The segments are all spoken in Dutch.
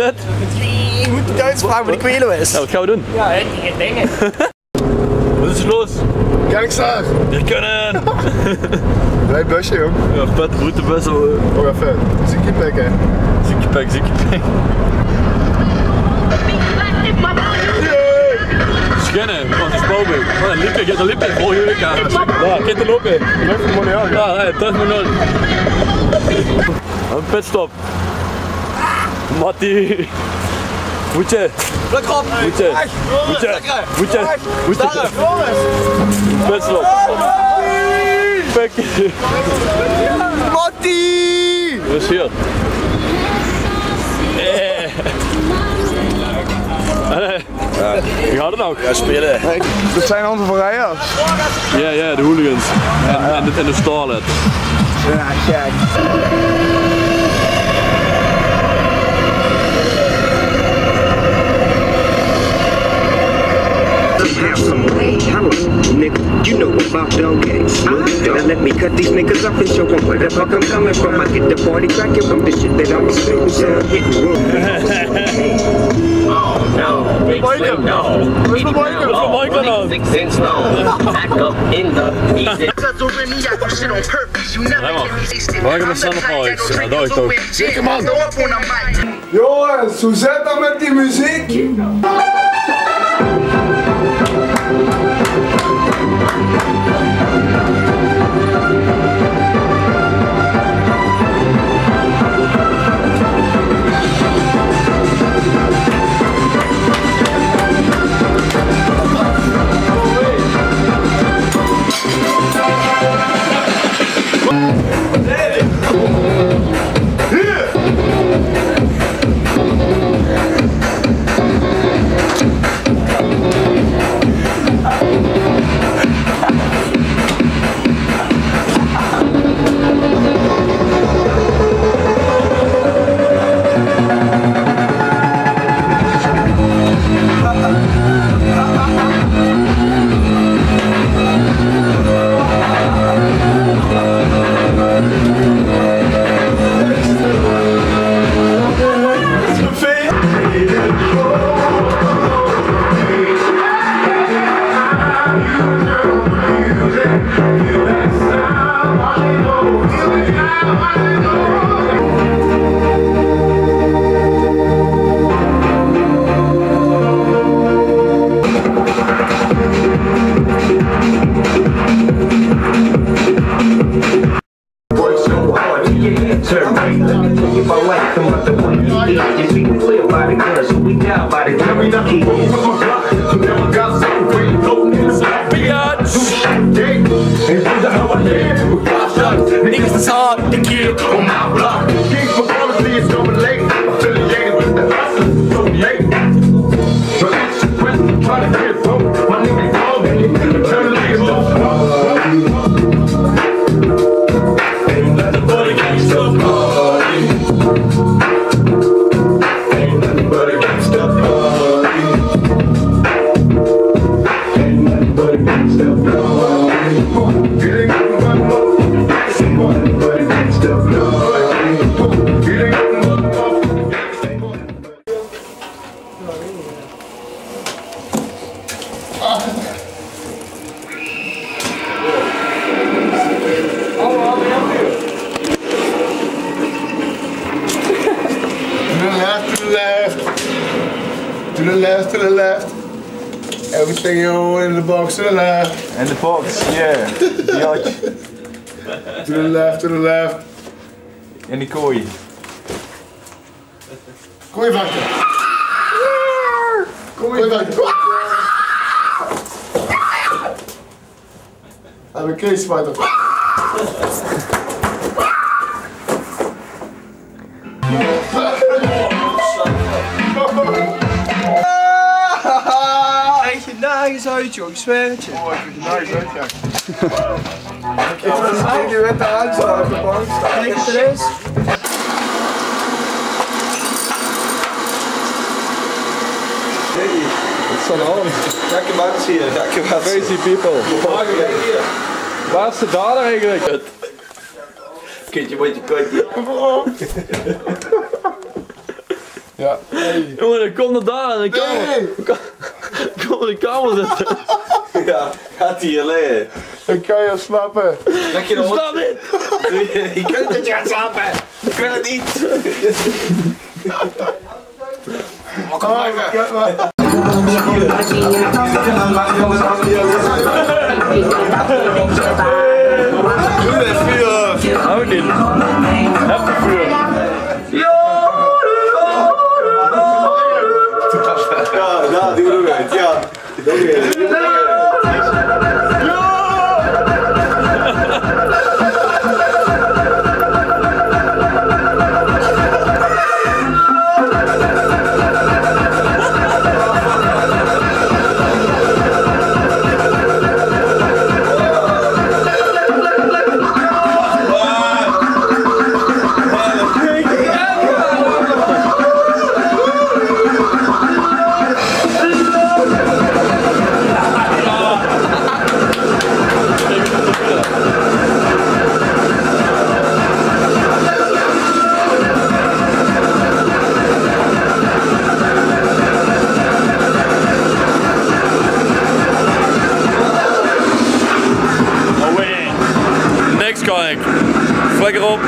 het? Je moet de uitspraak, maar ik weet het. Ja, wat gaan we doen? Ja, die dingen. Wat is er los? Gangster! We kunnen! Nee, busje jong. Ja, vet routebus. Oh ja, vet. Ziekie hè? Zieke pek. Schinnen, want het is bouwbeek. Je hebt een liep in, volg je elkaar. Ja, kent er lopen. Leuk voor de money aan. Ja, nee, terug maar nooit. Een pitstop. Mattie. Voetje. Pluk op. Voetje. Pitstop. Pekje. Mattie! Dat is hier. Wie gaat het nou? Ja, spelen. Dat zijn onze van rijders. Ja, de hooligans. En de starlet. Ja, kijk. Have some nigga, you know about dog games. Now let me cut these niggas up and show them where the fuck I'm coming from. I get the party cracking from the shit that I'm spitting, so hitting Oh no, big slim no. Wat is mijn Michael dan? 6 cents no. Back up in the easy. Michael met Sanders. Ja, dat ik toch. Zeker man. Jongens, hoe zit dat met die muziek? Niggas is hard, the kid on my block. King for policy is coming late. Affiliated with the hustlers, so late. So ask your question, try to get it home. My nigga called me, turn the niggas ain't nothing but a gangsta party. Ain't nothing but a gangsta party. Ain't nothing but a gangsta party. It ain't nothing but to the left. Everything in the box to the left. In the box, yeah. Jatje. To the left. In die kooi. Kooi vakken. Kooi vakken. Heb een Kees spuiten. Krijg je nergens uit, joh, ik zweer het je. Oh, ik vind het nergens uit, ja. Ik vind die witte aanstaan op de bank staan. Kijk het er is. What's on on? Gekke mensen hier, gekke mensen. Crazy people. Waar is de dader eigenlijk? Kindje, wat je kutje. Ja. Hey. Jongen, dan kom er daar in de kamer. Kom in de kamer zitten. Ja, gaat hier liggen. Ik kan je slapen. Denk je nog wat? Stop niet! Je kunt het, je gaat slapen. Ik wil het niet. Kom maar. Hou niet. Heb de vuur. Ja, die moet ook uit. Ja. Flikker op.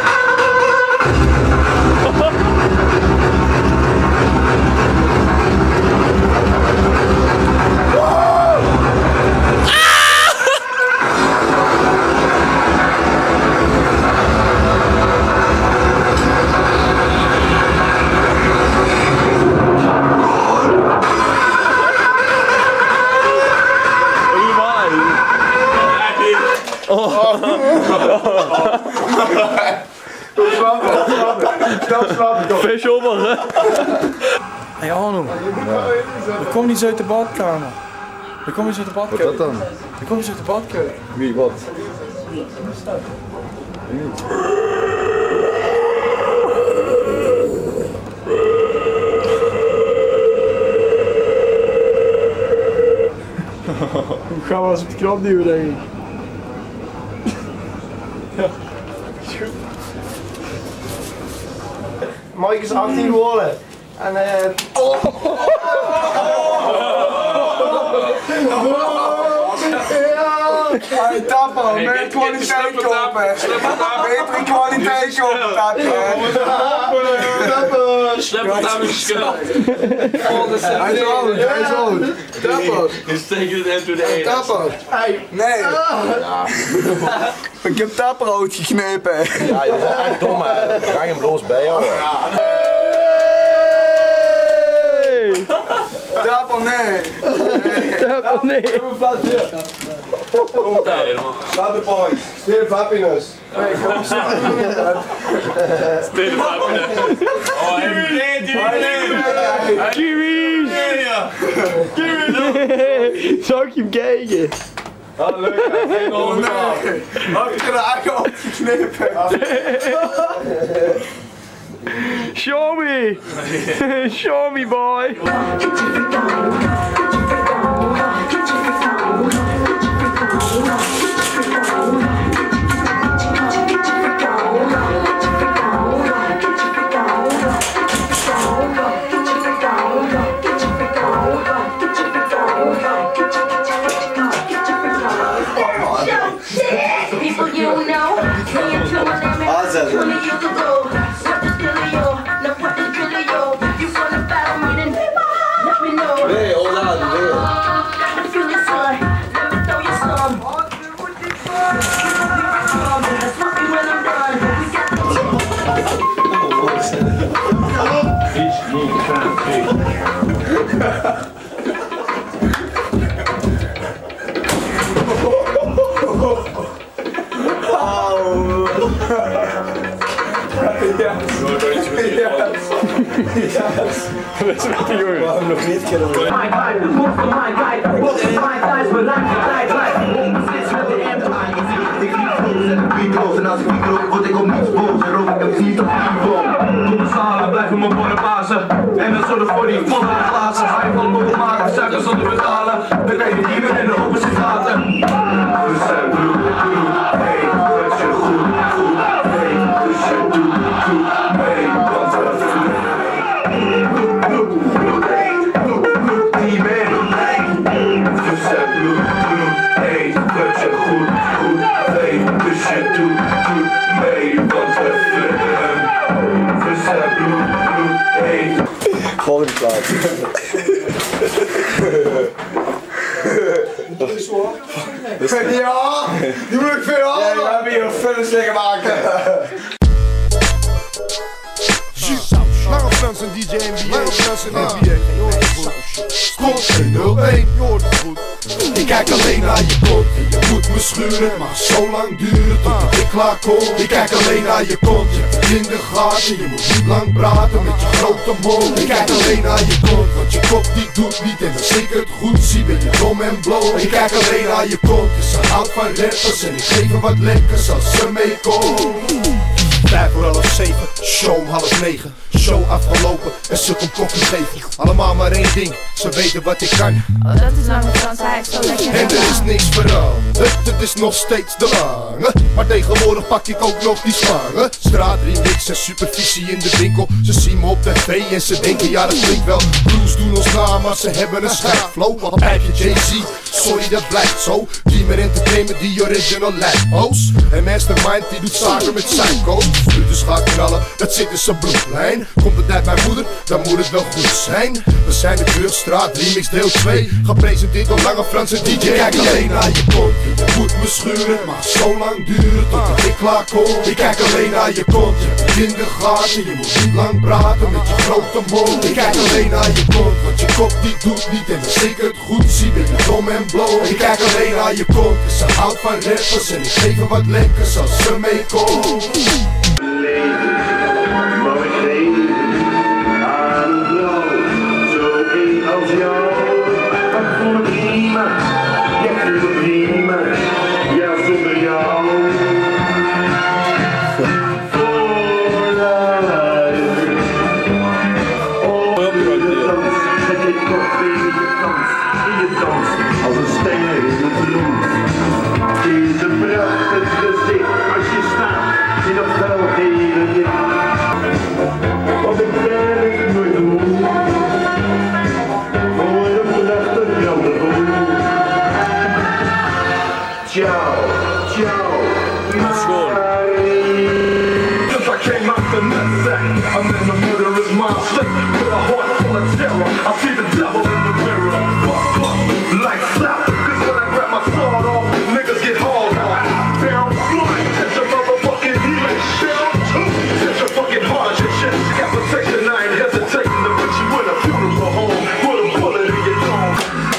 Vis over, hè? Hey Arno, er komt iets uit de badkamer. Er komt iets uit de badkamer. Wat dan? Er komt iets uit de badkamer. Wie, wat? Hoe gaan we als op de knop duwen, denk ik? Ja. Mike is 18 geworden. En Hey, Tapper, meer kwaliteit kopen. Betere kwaliteit kopen, Tapper. Slep het aan mijn schil. Hij is oud, hij is oud. Tapper. Je steekt het into de ene. Tapper. Nee. Ik heb Tapper uitgeknepen. Ja, je bent echt dom, hè. Breng hem los bij jou. Tapper, nee. Tapper, nee. Laat de boys. Still happiness. Spelen we oh, Kiwis! Zou ik hem kijken? Ah, leuk, hè. Oh nee. Had ik er eigenlijk opgeknepen. Show me! Show me, boy! People you know, saying to my name, 20 years ago. What the dealio? Now what the dealio? You wanna battle me, then let me know. Nee, hold on, nee. Got to feel your son, let me throw you some. That's what we when I'm done. We got Waarom nog niet kennen we? En als ik niet rook, word ik op niets boos. En rook ik hem niet op niveau. Domme zalen blijven mijn borden pasen. En dan zorg voor die volle glazen. Ga je van nog maken, suiker zonder betalen. Dan kan je niet meer in de open zit laten. We zijn bloed, hey, dat is je goed, hey, dus je doet goed, hey, wat er volgende plaat. Ja, die moet ik veel halen. Ja, we hebben hier een finish liggen maken. Lange Frans en DJ NBA. Lange Frans en NBA. Stond 101, je hoort het goed. Ik kijk alleen naar je kont en je moet me schuren, maar zo lang duren tot ik klaar kom. Ik kijk alleen naar je kont, je hebt in de gaten, je moet niet lang praten met je grote mond. Ik kijk alleen naar je kont, want je kop die doet niet en als ik het goed zie ben je dom en bloot. Ik kijk alleen naar je kont, dus ze houdt van rappers en ik geef hem wat lekkers als ze meekomt. 7:30, show om 8:30. Show afgelopen en ze komt koffie geven. Allemaal maar één ding, ze weten wat ik kan. Oh, dat is Lange Frans, hij heeft zo lekker. En er is niks veranderd, het is nog steeds de lange. Maar tegenwoordig pak ik ook nog die slangen. Straatremix en supervisie in de winkel. Ze zien me op tv en ze denken ja dat klinkt wel. Blues doen ons na, maar ze hebben een schijflow. Wat heb je Jay-Z? Sorry dat blijft zo. Dreamer Entertainment, die original lijfhoos. En Mastermind die doet zaken met psycho's. Dus ga knallen, dat zit in zijn bloedlijn. Komt het uit mijn moeder, dan moet het wel goed zijn. We zijn de Brugstraat, remix deel 2. Gepresenteerd door Lange Frans en DJ. Kijk alleen naar je kont, je moet me schuren, maar zo lang duren tot ik klaar kom. Ik kijk alleen naar je kont, je hebt in de gaten, je moet niet lang praten met je grote mond. Ik kijk alleen naar je kont, want je kop die doet niet en als ik het goed zie ben je dom en bloot. Ik kijk alleen naar je kont, ze houdt van rappers en ik geef hem wat lekkers als ze meekomt. Maar ik leef aan het blauw, zo één als jou. Wat voel ik prima, jij voelt het prima, ja zonder jou. Vooruit, op je dans, zet je kop in je dans, als een ster in het rond. Het is een prachtig gezicht als je staat in dat velgele licht. Want ik werk nooit moe voor een prachtig rendezvous. Ciao, ciao, just I came out the nutsack, and then the murderous mind slipped with a heart full of terror. I see the devil in the mirror. Like slap, cause when I grab my sword off, niggas get hauled on. Down blind, catch a motherfucking healing. Down two, catch your fucking heart and shit. Got protection, I ain't hesitating to put you in a beautiful home. Put a bullet in your dome.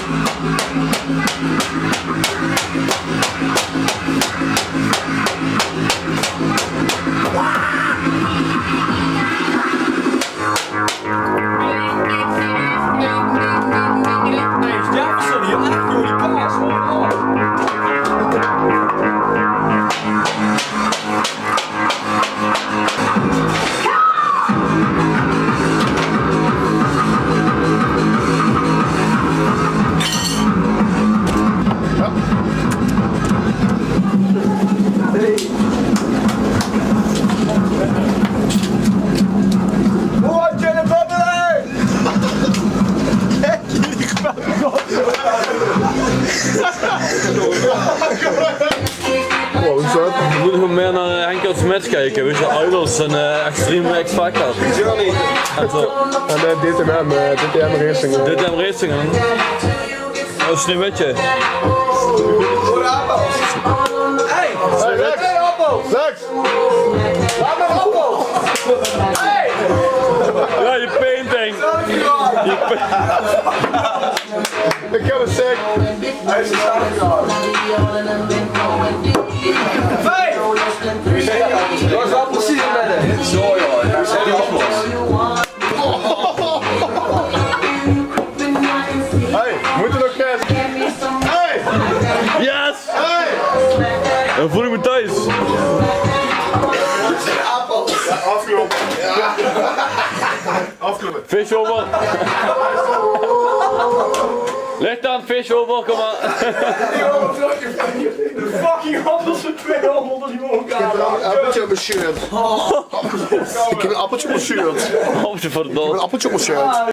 We moeten gewoon meer naar Henk Smets kijken, weet je, Idols en Extreme X Factor. Johnny. En DTM Racing. DTM Racing, hè? Oh, Sneeuwwitje. Voor de appels. Hey, Lex. Lex. Laat me appels. Hey. Ja, je painting. Ik heb een sec. Hij is een staartgaard. Vijf! Waar is appels hier met hem? Zo joh, daar zijn die appels. Hey, moet er nog kerst? Hey! Yes! Hey! Dan voel ik me thuis. Dit zijn appels. Ja, afgelopen. Ja. Afgelopen. Vis over. Leg dan, vis over, kom maar. De fucking appels voor 200 die mogen gaan. Ik heb een appeltje op mijn shirt. Ik heb een appeltje op mijn shirt. Appeltje voor de dood. Een appeltje op mijn shirt.